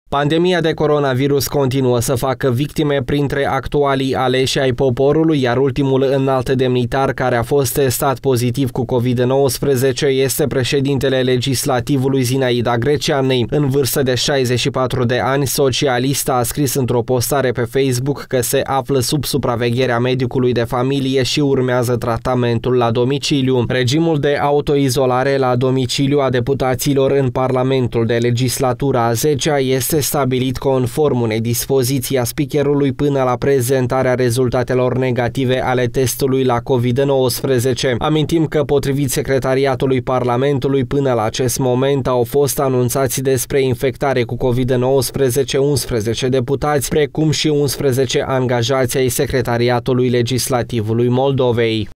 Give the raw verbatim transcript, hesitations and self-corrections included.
Pandemia de coronavirus continuă să facă victime printre actualii aleși ai poporului, iar ultimul înalt demnitar care a fost testat pozitiv cu COVID nouăsprezece este președintele legislativului Zinaida Greceanei. În vârstă de șaizeci și patru de ani, socialista a scris într-o postare pe Facebook că se află sub supravegherea medicului de familie și urmează tratamentul la domiciliu. Regimul de autoizolare la domiciliu a deputaților în Parlamentul de legislatura a zecea este stabilit conform unei dispoziții a speakerului până la prezentarea rezultatelor negative ale testului la COVID nouăsprezece. Amintim că, potrivit secretariatului Parlamentului, până la acest moment au fost anunțați despre infectare cu COVID nouăsprezece unsprezece deputați, precum și unsprezece angajați ai Secretariatului Legislativului Moldovei.